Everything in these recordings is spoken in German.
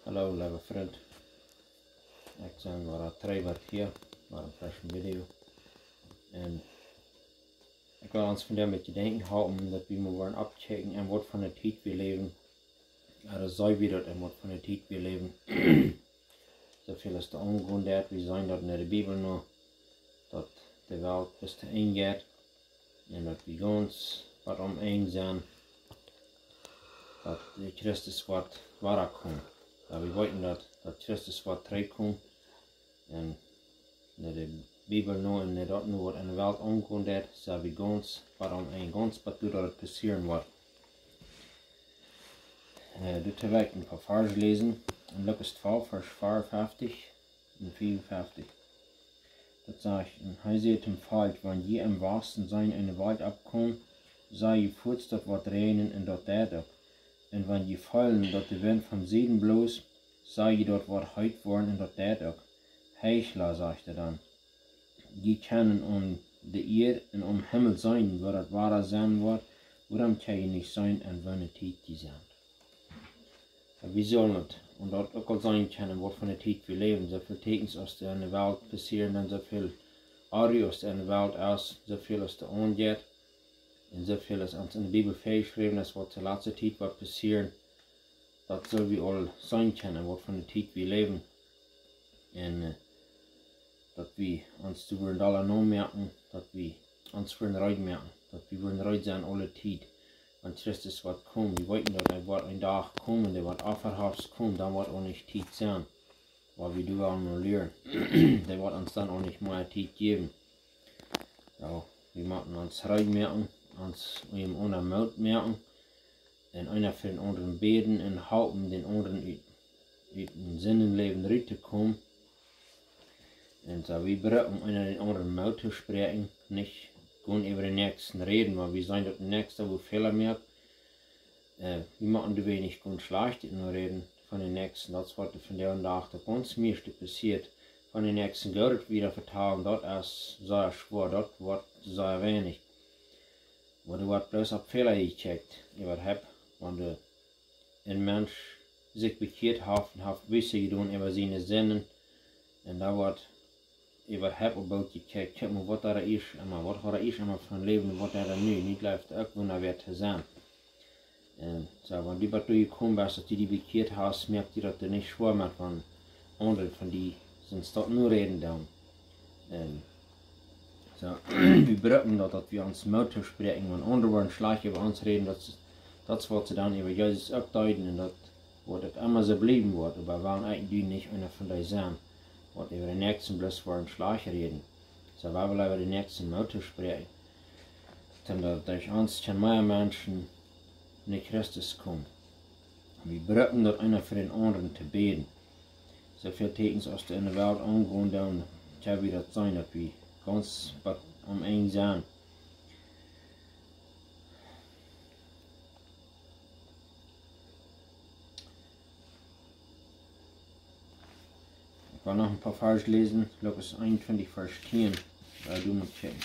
Hallo lieve vriend, ik ben weer terug hier met een frisse video. En ik wil ons vandaag een beetje denken houden dat we moeten opchecken en wat van de tijd we leven. Er zei wie dat en wat van de tijd we leven. Zoveel is te ongewoon dat we zijn dat in de Bijbel nog dat de wereld bis te eind gaat en dat we ons wat eind zijn dat de Christus wat waar komt. We weten dat Christus wat terugkomt en de Bijbel nu en dat nu wordt in de wereld ongewoon dat zijn we ons waarom een ons wat doet dat het passeren wordt. Dit heb ik een paar versen lezen in Lukas 12 vers 55 en 54. Dat zegt, en hij zei hem volk, wanneer je im wahrsten zijn in de wald opkomt, zei je voets dat wat regenen en dat deed ook. En wanneer je vallen dat de wind van Zuiden bloos, zei je dat wat heut worden en dat deed ook. Heichler, zegt er dan. Die kennen om de eer en om Himmel zijn, waar het ware zijn wordt, waarom kan je niet zijn en wanneer tijd die zijn. We zullen het, en dat ook al zijn kunnen, wat van de tijd we leven, zoveel tekens als er in de wereld passeren en zoveel audios in de wereld als, zoveel als er aangaat, en zoveel als ons in de Bijbel geschreven is, wat de laatste tijd wat passeren, dat zullen we al zijn kunnen, wat van de tijd we leven. En dat we ons te worden alle nou merken, dat we ons voor een ruid merken, dat we worden ruid zijn alle tijd. Want Christus wat komt, we weten dat er wordt een dag komen, der wordt afverhaft komt, dan wordt ook niet tijd zijn. Wat we doen allemaal leren. Der wordt ons dan ook niet meer tijd geven. So, we moeten ons ruid merken, ons im ondermout merken, en einer für den anderen beten en houden den anderen uit een zinnenleven eruit te komen. En so, we brauchen einer den anderen Maut zu sprechen, nicht gewoon über den nächsten reden, weil wir sind der Nächste, wo Fehler merkt. Wir machen die wenig gut schlecht nur reden von den Nächsten, das was von der und Tag auf uns meiste passiert. Von den Nächsten Gott wieder vertrauen, dort ist sehr schwer, dort wird sehr wenig. Wo du wird bloß auf Fehler gecheckt, über hab, wenn du ein Mensch sich bekehrt hat und hat Wisse getan über seine Sinnen, und da wird überhaupt op boot gekeken, kijk maar wat er is, maar wat er is, maar van leven, wat er nu niet blijft, ook wanneer weer te zijn. En zo, wanneer die wat je komt, als die bekeerd hast, merkt je dat er niet schwer maakt van anderen, van die zijn dat nu reden dan. En zo, we brauchen dat we ons motor spreken, want anderen worden slecht over ons reden, dat is wat ze dan over Jezus opduiden, en dat wordt ook immer zo blijven worden, maar waarom eigenlijk niet einer van die zijn. Wat über den nächsten bloß vor dem Schlag reden. So wir will über den nächsten Motor sprechen. Denn durch uns kann mehr Menschen nicht Christus kommen. Wir brauchen dort einer für den anderen zu beten. So viel Tekens aus der in der Welt angewohnt haben, kann wir das sein, dass wir ganz ein sein. Ich will noch ein paar Verse lesen, Lukas 21, Vers 10, weil du musst checken.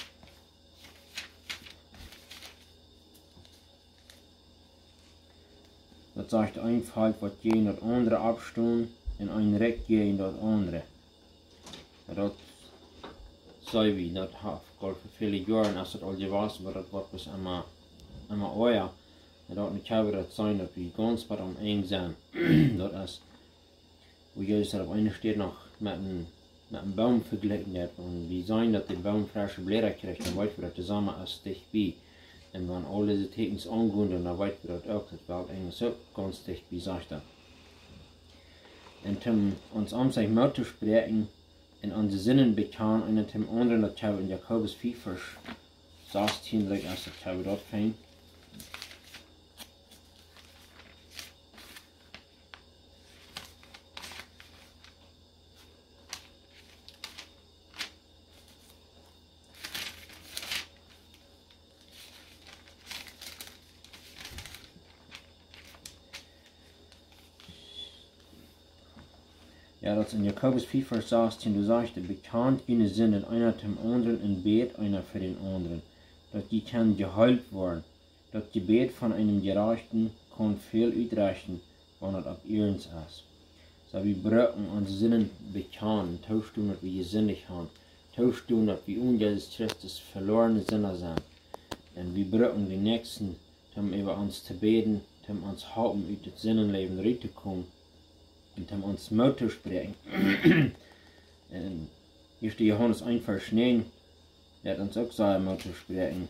Das sagt ein Volk, was gegen das andere abstehen, und ein Recht gegen das andere. Das sei wie, das hat Gott für viele Jahre, als das all gewesen war, das wird bis immer euer. Das nicht das sein, dass wir ganz was am eng sind. Das ist, wo Jesus auf einer steht noch mit einem Baum verglichen hat und wie sein, dass der Baum frische Blätter kriegt, dann weiß wir das zusammen als dicht bei. Und wenn alle diese Tekens angehen, dann weiß wir das auch, das wird eigentlich so ganz dicht bei, sagt er. Und uns am sich mal zu sprechen, in unsere Sinnen bekan, und dem anderen, das wir in Jakobus 4, Vers 16, als das wir dort fängt. Ja, das in Jakobus 4, Vers 16, du sagst, bekannt ihnen sind einer dem anderen in Gebet, einer für den anderen, dass die kann geheilt werden. Das Gebet von einem Gerechten kann viel ausrichten, wenn es auf ihrens ist. So wir brauchen uns Sinnen bekennen, tauschen, dass wir sinnig haben, tauschen, dass wir ungeist Christus verlorene Sinner sind. Und wir brauchen die Nächsten, um über uns zu beten, um uns helfen, aus dem Sinnenleben rauszukommen und um uns Mut zu sprechen. Und 1. Johannes 1, Vers 9, wird uns auch sagen, Mut zu sprechen.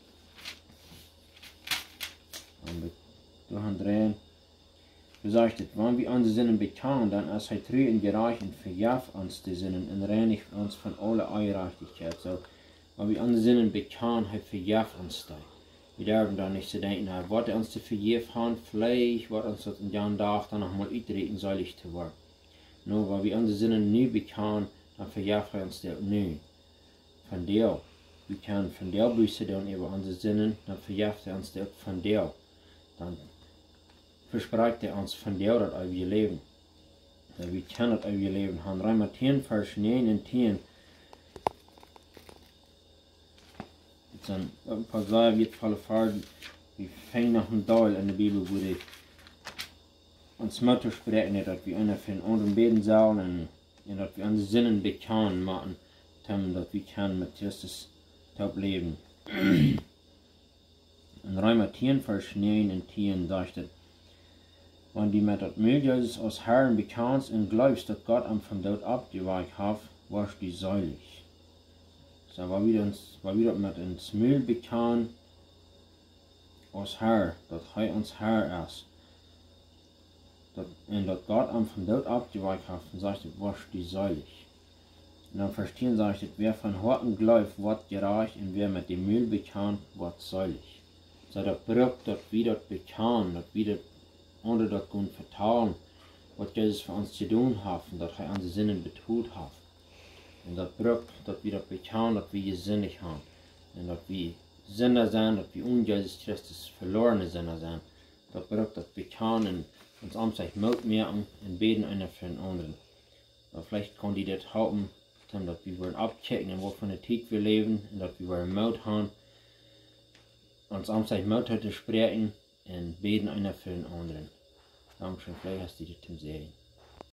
Und wir durchdrehen. Du sagst, wenn wir unsere Sinnen bekennen, dann ist er treu und gerecht und vergibt uns die Sinnen und reinigt uns von aller Ungerechtigkeit. So, wenn wir unsere Sinnen bekennen, er vergibt uns das. Wir dürfen da nicht zu denken, was uns zu vergeben haben, vielleicht wird uns das in den Tag dann nochmal eintreten, seilig zu werden. Nur, wenn wir unsere Sinnen nie bekennen, dann vergibt er uns das nie. Von der, wir können von der Büße dann über unsere Sinnen, dann vergibt er uns das von der. Dann verspricht er uns von der, dass wir leben. Ja, wir können das wir leben haben. Römer 10, Vers 9 und 10. Jetzt sind ein paar Sachen, wie volle Farben. Wir fangen nach dem Teil in der Bibel, wo die uns Motto sprechen, dass wir einer für den anderen beten sollen und dass wir unsere Sinnen bekennen machen, dass wir können mit Christus leben. In Römer 10, Vers 9 und 10 sagt es, wenn du mit dem Mund Jesus als Herrn bekennst und glaubst, dass Gott ihn vom Tod abgeweicht hat, wirst du selig. So, weil wir das mit uns Mund bekennen, als Herr, dass er uns Herr ist, und dass Gott ihn vom Tod abgeweicht hat, dann sagt er, wirst du selig. Und dann verstehen sagt er, wer von Herzen glaubt, wird gerecht, und wer mit dem Mund bekennt, wird selig. So, das braucht, dass wir das bekennen, dass wir das oder das können vertrauen, was Jesus für uns zu tun hat, und dass er unsere Sinnen betont hat. Und das braucht, dass wir das bekennen, dass wir sinnig haben. Und dass wir Sünder sind, dass wir Jesus Christus verlorene Sünder sind. Das braucht das Bekennen, uns amtlich Mut merken und beten einer für den anderen. Aber vielleicht kann die das helfen, dass wir wollen abchecken, in was für eine Zeit wir leben, und dass wir wollen Mut haben, uns amtlich Mut zu sprechen und beten einer für den anderen. Dankeschön, vielleicht hast du das zum Sehen.